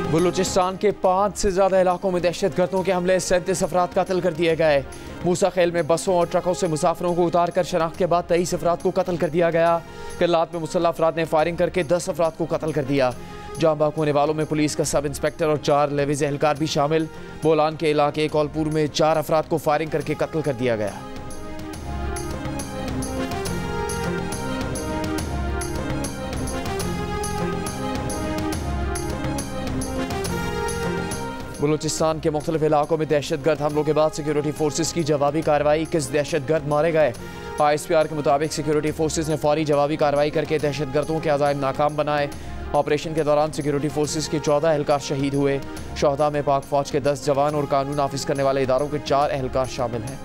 बलूचिस्तान के 5 से ज़्यादा इलाकों में दहशत गर्दों के हमले 37 अफराद कत्ल कर दिए गए। मूसा खेल में बसों और ट्रकों से मुसाफिरों को उतार कर शनाख्त के बाद 23 अफराद को कत्ल कर दिया गया। करलात में मुसल्लह अफराद ने फायरिंग करके 10 अफराद को कत्ल कर दिया। जाँ बाग होने वालों में पुलिस का सब इंस्पेक्टर और 4 लेविज एहलकार भी शामिल। बोलान के इलाके कौलपुर में 4 अफराद को फायरिंग करके कत्ल कर दिया गया। बलूचिस्तान के मुख्तलिफ इलाकों में दहशतगर्द हमलों के बाद सिक्योरिटी फोर्सेज की जवाबी कार्रवाई। 21 दहशतगर्द मारे गए। ISPR के मुताबिक सिक्योरिटी फोर्सेज ने फौरी जवाबी कार्रवाई करके दहशतगर्दों के अज़ाइम नाकाम बनाए। ऑपरेशन के दौरान सिक्योरिटी फोर्सेज के 14 एहलकार शहीद हुए। शोहदा में पाक फौज के 10 जवान और कानून नाफिज करने वाले इदारों के 4 एहलकार शामिल हैं।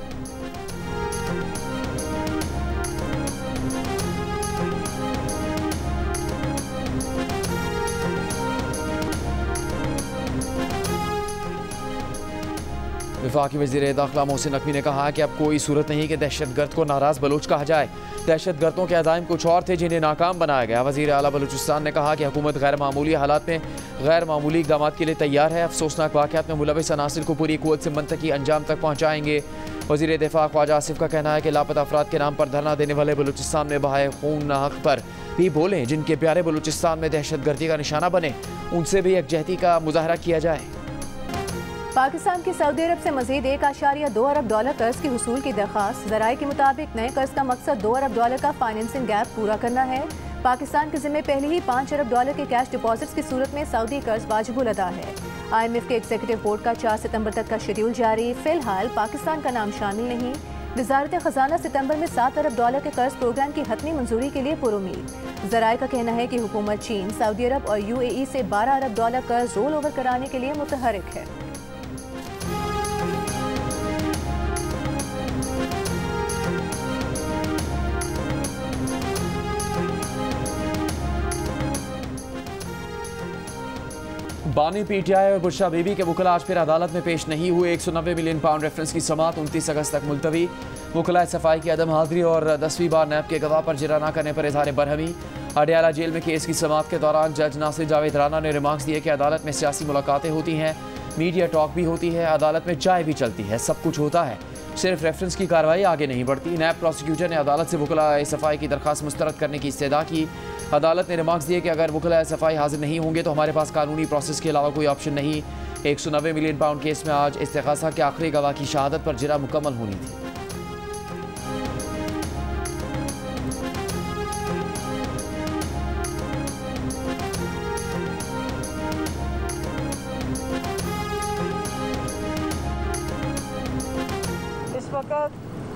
वफाकी वज़ीर दाखिला मोहसिन नकवी ने कहा कि अब कोई सूरत नहीं कि दहशतगर्द को नाराज़ बलूच कहा जाए। दहशतगर्दों के अज़ाइम कुछ और थे जिन्हें नाकाम बनाया गया। वज़ीर आला बलूचिस्तान ने कहा कि हुकूमत गैर मामूली हालात में गैर मामूली इक़दाम के लिए तैयार है। अफसोसनाक वाक़यात में मुलविस अनासिर को पूरी क़ुव्वत से मंतकी अंजाम तक पहुँचाएंगे। वज़ीर दिफ़ा ख्वाजा आसिफ का कहना है कि लापता अफराद के नाम पर धरना देने वाले बलूचिस्तान में बहाए खून नाहक पर भी बोलें। जिनके प्यारे बलूचिस्तान में दहशतगर्दी का निशाना बने उनसे भी यकजहती का मुजाहरा किया जाए। पाकिस्तान की सऊदी अरब से मजीद $1.2 अरब कर्ज की हुसूल की दरख्वास्त। ज़राए के मुताबिक नए कर्ज का मकसद $2 अरब का फाइनेंसिंग गैप पूरा करना है। पाकिस्तान के जिम्मे पहले ही $5 अरब के कैश डिपॉजिट्स की सूरत में सऊदी कर्ज वाजिबुल अदा है। IMF के एग्जीक्यूटिव बोर्ड का 4 सितंबर तक का शेड्यूल जारी। फिलहाल पाकिस्तान का नाम शामिल नहीं। वजारत खजाना सितंबर में $7 अरब के कर्ज प्रोग्राम की हतमी मंजूरी के लिए पुरुमीद। ज़राए का कहना है कि हुकूमत चीन, सऊदी अरब और UAE से $12 अरब कर्ज रोल ओवर कराने के लिए मुतहरिक है। बानी PTI और बुशरा बीबी के वकला आज फिर अदालत में पेश नहीं हुए। 190 मिलियन पाउंड रेफरेंस की समाअत 29 अगस्त तक मुलतवी। वकला सफाई की अदम हाजिरी और 10वीं बार नैब के गवाह पर जिरा न करने पर इजहार बरहमी। अडयाला जेल में केस की समाअत के दौरान जज नासिर जावेद राना ने रिमार्क्स दिए कि अदालत में सियासी मुलाकातें होती हैं, मीडिया टॉक भी होती है, अदालत में चाय भी चलती है, सब कुछ होता है, सिर्फ रेफरेंस की कार्रवाई आगे नहीं बढ़ती। नैब प्रोसिक्यूटर ने अदालत से वकला सफाई की दरख्वास्त मुस्तरद करने की इस्तदा की। अदालत ने रिमार्क्स दिए कि अगर वकला सफाई हाजिर नहीं होंगे तो हमारे पास कानूनी प्रोसेस के अलावा कोई ऑप्शन नहीं। 190 मिलियन पाउंड केस में आज इस्तिगासा के आखिरी गवाह की शहादत पर जिरा मुकम्मल होनी थी। इस वक्त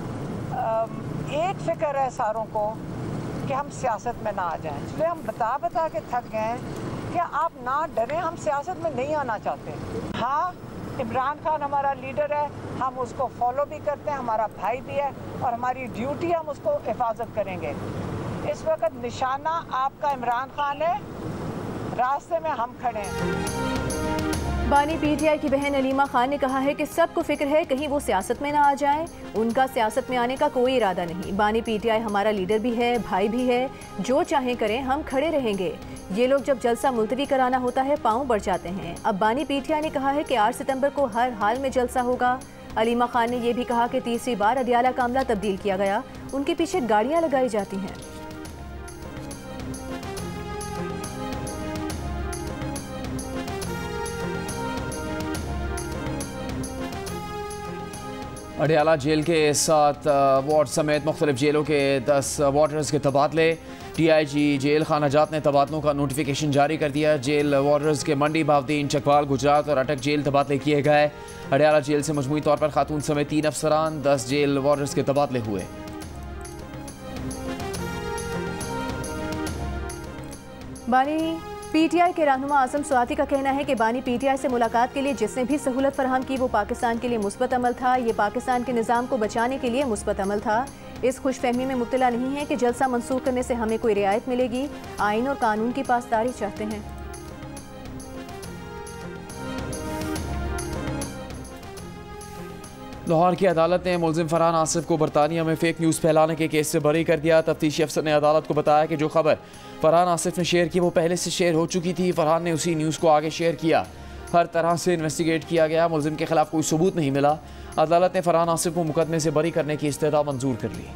एक फिक्र है सारों को कि हम सियासत में ना आ जाएं। इसलिए हम बता के थक गए हैं कि आप ना डरें, हम सियासत में नहीं आना चाहते। हाँ, इमरान खान हमारा लीडर है, हम उसको फॉलो भी करते हैं, हमारा भाई भी है और हमारी ड्यूटी हम उसको हिफाजत करेंगे। इस वक्त निशाना आपका इमरान खान है, रास्ते में हम खड़े हैं। बानी PTI की बहन अलीमा खान ने कहा है कि सबको फिक्र है कहीं वो सियासत में ना आ जाएं। उनका सियासत में आने का कोई इरादा नहीं। बानी PTI हमारा लीडर भी है, भाई भी है, जो चाहें करें, हम खड़े रहेंगे। ये लोग जब जलसा मुलतवी कराना होता है पाँव बढ़ जाते हैं। अब बानी PTI ने कहा है कि 8 सितंबर को हर हाल में जलसा होगा। अलीमा खान ने यह भी कहा कि तीसरी बार अडयाला का अमला तब्दील किया गया, उनके पीछे गाड़ियाँ लगाई जाती हैं। अडयाला जेल के 7 वार्ड समेत मुख्तलिफ जेलों के 10 वार्डर्स के तबादले। DIG जेल खाना जात ने तबादलों का नोटिफिकेशन जारी कर दिया। जेल वार्डर्स के मंडी, बावदीन, चकवाल, गुजरात और अटक जेल तबादले किए गए। अडयाला जेल से मजमूई तौर पर खातून समेत 3 अफसरान, 10 जेल वार्डर्स के तबादले हुए। बानी PTI के रहनुमा आजम स्वाति का कहना है कि बानी PTI से मुलाकात के लिए जिसने भी सहूलत फराहम की वो पाकिस्तान के लिए मुस्बत अमल था। ये पाकिस्तान के निज़ाम को बचाने के लिए मुस्बत अमल था। इस खुशफहमी में मुब्तला नहीं है कि जलसा मंसूख करने से हमें कोई रियायत मिलेगी। आइन और कानून की पासदारी चाहते हैं। लाहौर की अदालत ने मुलजिम फरहान आसिफ को बरतानिया में फेक न्यूज़ फैलाने के केस से बरी कर दिया। तफ्तीशी अफसर ने अदालत को बताया कि जो खबर फरहान आसिफ ने शेयर की वो पहले से शेयर हो चुकी थी। फरहान ने उसी न्यूज़ को आगे शेयर किया। हर तरह से इन्वेस्टिगेट किया गया, मुलजिम के खिलाफ कोई सबूत नहीं मिला। अदालत ने फरहान आसिफ को मुकदमे से बरी करने की इस्तदा मंजूर कर ली।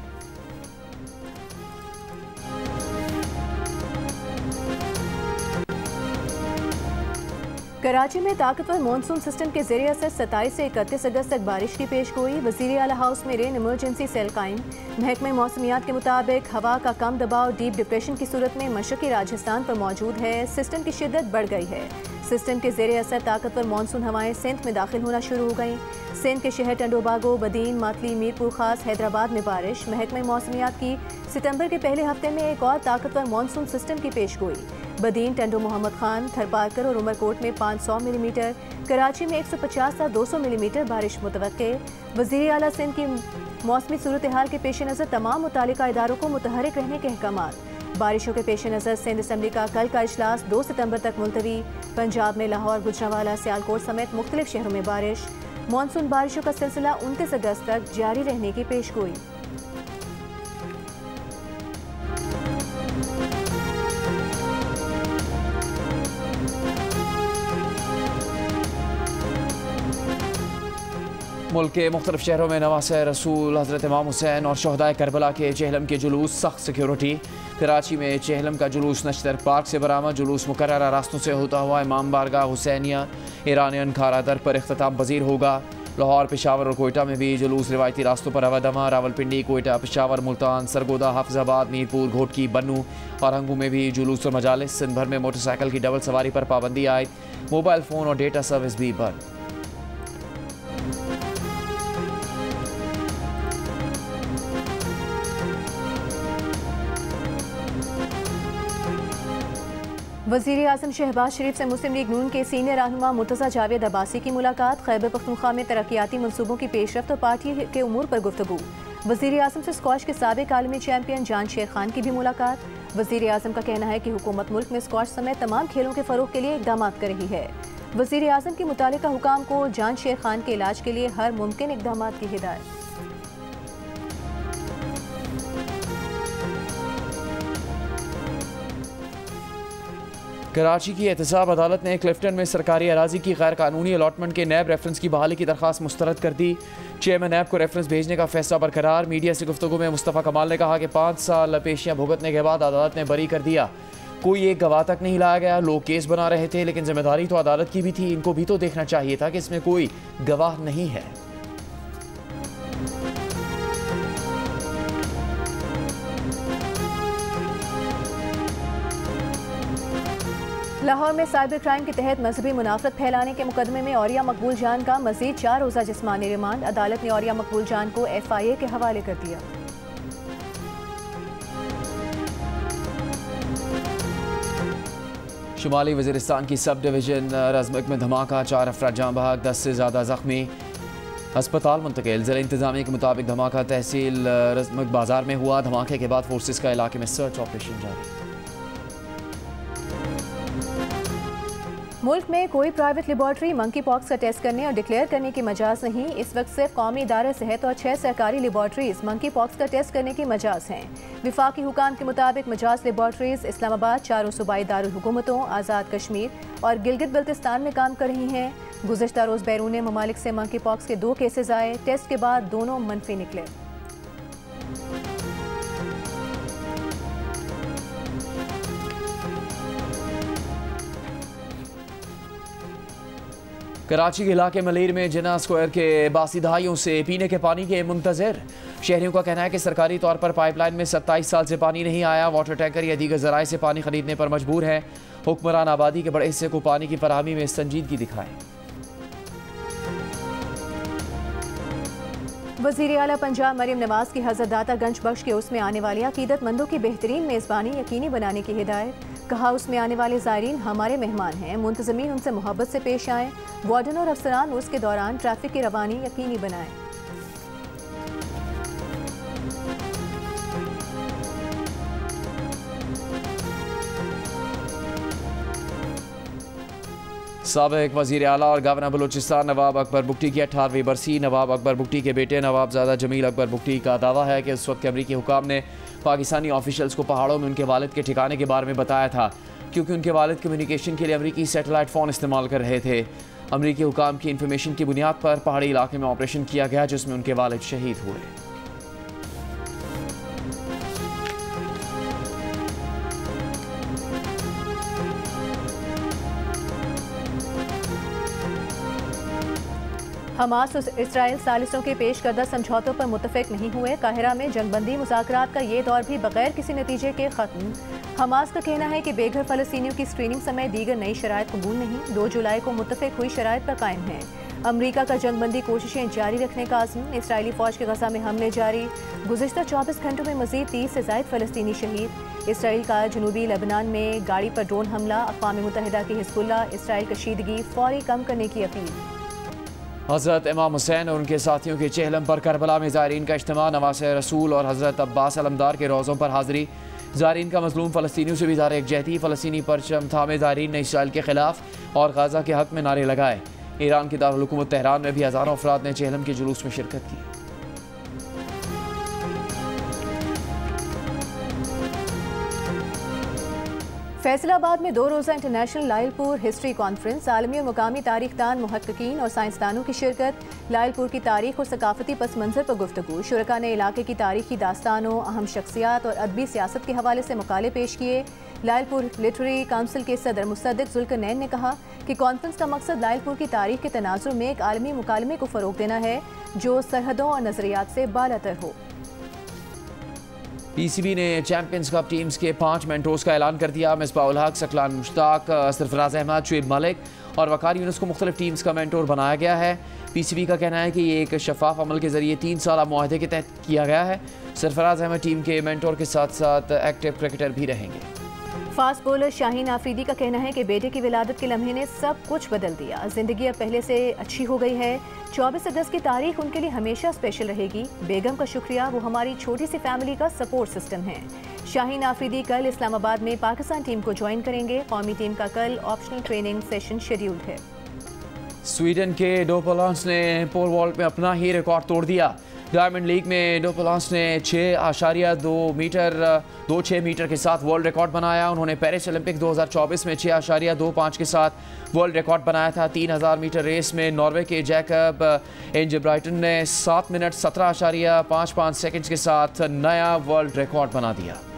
कराची में ताकतवर मानसून सिस्टम के जरिए असर 27 से 31 अगस्त तक बारिश की पेशगोई। वज़ीर आला हाउस में रेन इमरजेंसी सेल कायम। महकमे मौसमियात के मुताबिक हवा का कम दबाव डीप डिप्रेशन की सूरत में मशरक़ी राजस्थान पर मौजूद है। सिस्टम की शिद्दत बढ़ गई है। सिस्टम के ज़रिए असर ताकतवर मानसून हवाएं सिंध में दाखिल होना शुरू हो गईं। सिंध के शहर टंडोबागो, बदीन, मातली, मीरपुर खास, हैदराबाद में बारिश। महकमे मौसमियात की सितंबर के पहले हफ्ते में एक और ताकतवर मानसून सिस्टम की पेशगोई। बदीन, टंडो मोहम्मद खान, थरपारकर और उमरकोट में 500 मिलीमीटर, कराची में 150 से 200 मिलीमीटर बारिश मुतवक्के। वज़ीर आला सिंध की मौसमी सूरत हाल के पेश नज़र तमाम मुतालिका इदारों को मुतहरिक रहने के अहकामात। बारिशों के पेश नज़र सिंध असम्बली का कल का इजलास 2 सितंबर तक मुलतवी। पंजाब में लाहौर, गुजरांवाला, सियालकोट समेत मुख्तलिफ शहरों में बारिश। मानसून बारिशों का सिलसिला 29 अगस्त तक जारी रहने की पेशगोई। मुल्क के मुख्तलिफ शहरों में नवासे रसूल, हज़रत इमाम हुसैन और शहदाए करबला के चेहलम के जुलूस, सख्त सिक्योरिटी। कराची में चेहलम का जुलूस नश्तर पार्क से बरामद। जुलूस मुकर्ररा रास्तों से होता हुआ इमाम बारगाह हुसैनिया ईरानियन खारा दर पर इख्तिताम पजीर होगा। लाहौर, पेशावर और कोयटा में भी जुलूस रिवायती रास्तों पर अवदमा। रावलपिंडी, कोयटा, पेशावर, मुल्तान, सरगोदा, हाफिजाबाद, मीरपुर, घोटकी, बन्नू और हंगू में भी जुलूस और मजालिस। सिंध भर में मोटरसाइकिल की डबल सवारी पर पाबंदी आयद। मोबाइल फ़ोन और डेटा सर्विस भी बंद। वज़ीर आज़म शहबाज शरीफ से मुस्लिम लीग नून के सीनियर रहनुमा मुर्तज़ा जावेद अब्बासी की मुलाकात। खैबर पख्तूनख्वा में तरक्याती मनसूबों की पेशरफ्त और पार्टी के उमूर पर गुफ्तगू। वज़ीर आज़म से स्क्वॉश के साबिक आलमी चैंपियन जान शेर खान की भी मुलाकात। वज़ीर आज़म का कहना है कि हुकूमत मुल्क में स्क्वॉश समेत तमाम खेलों के फ़रोग़ के लिए इक़दाम कर रही है। वज़ीर आज़म की मुतालिका हुकाम को जान शेर खान के इलाज के लिए हर मुमकिन इक़दाम की हिदायत। कराची की एहतसाब अदालत ने क्लिफ्टन में सरकारी अराजी की गैर कानूनी अलॉटमेंट के नैब रेफरेंस की बहाली की दरख्वास्त मुस्तरद कर दी। चेयरमैन नैब को रेफरेंस भेजने का फैसला बरकरार। मीडिया से गुफ्तगू में मुस्तफ़ा कमाल ने कहा कि 5 साल पेशियां भुगतने के बाद अदालत ने बरी कर दिया। कोई एक गवाह तक नहीं लाया गया। लोग केस बना रहे थे, लेकिन जिम्मेदारी तो अदालत की भी थी। इनको भी तो देखना चाहिए था कि इसमें कोई गवाह नहीं है। लाहौर में साइबर क्राइम के तहत मजहबी मुनाफरत फैलाने के मुकदमे में औरिया मकबूल जान का मजीद 4 रोज़ा जिस्मानी रिमांड। अदालत ने औरिया मकबूल जान को FIA के हवाले कर दिया। शुमाली वज़ीरिस्तान की सब डिवीज़न रज़मक में धमाका, 4 अफराद जाँ बहक, 10 से ज़्यादा ज़ख्मी, अस्पताल मुंतकिल। ज़िला इंतज़ामिया के मुताबिक धमाका तहसील रज़मक बाजार में हुआ। धमाके के बाद फोर्सेस का इलाके में सर्च ऑपरेशन जारी। मुल्क में कोई प्राइवेट लेबॉर्ट्री मंकी पॉक्स का टेस्ट करने और डिक्लेयर करने की मजाज नहीं। इस वक्त सिर्फ कौमी इदारा सेहत और 6 सरकारी लेबॉर्ट्रीज मंकी पॉक्स का टेस्ट करने की मजाज हैं। विफाकी हुकाम के मुताबिक मजाज लेबॉर्ट्रीज इस्लामाबाद, 4 सूबाई दारुल हुकूमतों, आज़ाद कश्मीर और गिलगित बल्तिस्तान में काम कर रही हैं। गुज़श्ता रोज़ बैरून ममालिक से मंकी पॉक्स के 2 केसेज आए। टेस्ट के बाद दोनों मनफी निकले। कराची के इलाके मलीर में जिना स्क्वायर के 82 दहाइयों से पीने के पानी के मुंतज़िर। शहरियों का कहना है कि सरकारी तौर पर पाइपलाइन में 27 साल से पानी नहीं आया। वाटर टैंकर या दीगर ज़राए से पानी खरीदने पर मजबूर है। हुक्मरान आबादी के बड़े हिस्से को पानी की फराहमी में संजीदगी दिखाएं। वज़ीर आला पंजाब मरीम नवाज की हज़रतदाता गंज बख्श के उसमें आने वाली अकीदतमंदों की बेहतरीन मेज़बानी यकीनी बनाने की हिदायत। कहा, उसमें आने वाले ज़ायरीन हमारे मेहमान हैं, मुंतज़मीन उनसे मोहब्बत से पेश आएँ। वार्डन और अफसरान उर्स के दौरान ट्रैफिक की रवानी यकीनी बनाएं। साबिक वज़ीर आला और गवर्नर बलूचिस्तान नवाब अकबर बुगटी की 18वीं बरसी। नवाब अकबर बुगटी के बेटे नवाबजादा जमील अकबर बुगटी का दावा है कि उस वक्त अमरीकी हुकाम ने पाकिस्तानी ऑफिशियल्स को पहाड़ों में उनके वालिद के ठिकाने के बारे में बताया था, क्योंकि उनके वालिद कम्युनिकेशन के लिए अमरीकी सैटेलाइट फ़ोन इस्तेमाल कर रहे थे। अमरीकी हुकाम की इन्फॉर्मेशन की बुनियाद पर पहाड़ी इलाके में ऑपरेशन किया गया, जिसमें उनके वालिद शहीद हुए। हमास और इसराइल सालिसों के पेश करदा समझौतों पर मुतफिक नहीं हुए। काहिरा में जंगबंदी मुज़ाकरात का ये दौर भी बगैर किसी नतीजे के ख़त्म। हमास का कहना है कि बेघर फ़लस्तीनियों की स्क्रीनिंग समेत दीगर नई शराइत कबूल नहीं। 2 जुलाई को मुतफिक हुई शराइत पर कायम है। अमरीका का जंगबंदी कोशिशें जारी रखने का आज़म। इसराइली फ़ौज के गज़ा में हमले जारी। गुज़िश्ता 24 घंटों में मज़ीद 30 से ज़ायद फ़लस्तीनी शहीद। इसराइल का जनूबी लेबनान में गाड़ी पर ड्रोन हमला। अक़वाम मुत्तहिदा की हिज़्बुल्लाह इसराइल कशीदगी फ़ौरी कम करने की अपील। हज़रत इमाम हुसैन और उनके साथियों के चहलम पर करबला में ज़ायरीन का इज्तिमा। नवासे रसूल और हज़रत अब्बास अलमदार के रोज़ों पर हाज़िरी। ज़ायरीन का मज़लूम फ़लस्तीनियों से भी इज़हार यकजहती। फ़लस्तीनी परचम थामे ज़ायरीन ने इसराइल के ख़िलाफ़ और गाज़ा के हक़ में नारे लगाए। ईरान की दारुल हुकूमत तेहरान में भी हज़ारों अफराद ने चहलम के जुलूस में शिरकत की। फैसलाबाद में 2 रोज़ा इंटरनेशनल लाइलपुर हिस्ट्री कॉन्फ्रेंस। आलमी और मुकामी तारीखदान, मुहक्किकीन और साइंसदानों की शिरकत। लाइलपुर की तारीख और सकाफती पस मंज़र पर गुफ्तगू। शुरका ने इलाके की तारीखी दास्तानों, अहम शख्सियात और अदबी सियासत के हवाले से मकाले पेश किए। लाइलपुर लिटरेरी काउंसिल के सदर मुसद्दिक जुल्करनैन ने कहा कि कॉन्फ्रेंस का मकसद लाइलपुर की तारीख के तनाजुर में एक आलमी मुकालमे को फ़रोग देना है जो सरहदों और नज़रियात से बालातर हो। पीसीबी ने चैंपियंस कप टीम्स के 5 मेंटोर्स का ऐलान कर दिया। मिसबाउल हक, सकलान मुश्ताक, सरफराज अहमद, शुएब मलिक और वकार यूनुस को मुख्तलिफ टीम्स का मेंटोर बनाया गया है। पीसीबी का कहना है कि ये एक शफाफ अमल के जरिए 3 साल मुआहदे के तहत किया गया है। सरफराज अहमद टीम के मेंटोर के साथ साथ एक्टिव क्रिकेटर भी रहेंगे। फास्ट बॉलर शाहीन आफरीदी का कहना है कि बेटे की विलादत के लम्हे ने सब कुछ बदल दिया। जिंदगी अब पहले से अच्छी हो गई है। 24 अगस्त की तारीख उनके लिए हमेशा स्पेशल रहेगी। बेगम का शुक्रिया, वो हमारी छोटी सी फैमिली का सपोर्ट सिस्टम है। शाहीन आफरीदी कल इस्लामाबाद में पाकिस्तान टीम को ज्वाइन करेंगे। कौमी टीम का कल ऑप्शनल ट्रेनिंग सेशन शेड्यूल्ड है। स्वीडन के डोपोलांस ने पोल वॉल्ट में अपना ही रिकॉर्ड तोड़ दिया। डायमंड लीग में डोपोलांस ने 6.26 मीटर के साथ वर्ल्ड रिकॉर्ड बनाया। उन्होंने पेरिस ओलंपिक 2024 में 6.25 के साथ वर्ल्ड रिकॉर्ड बनाया था। 3000 मीटर रेस में नॉर्वे के जैकब इंजब्राइटन ने 7 मिनट 17.55 सेकंड्स के साथ नया वर्ल्ड रिकॉर्ड बना दिया।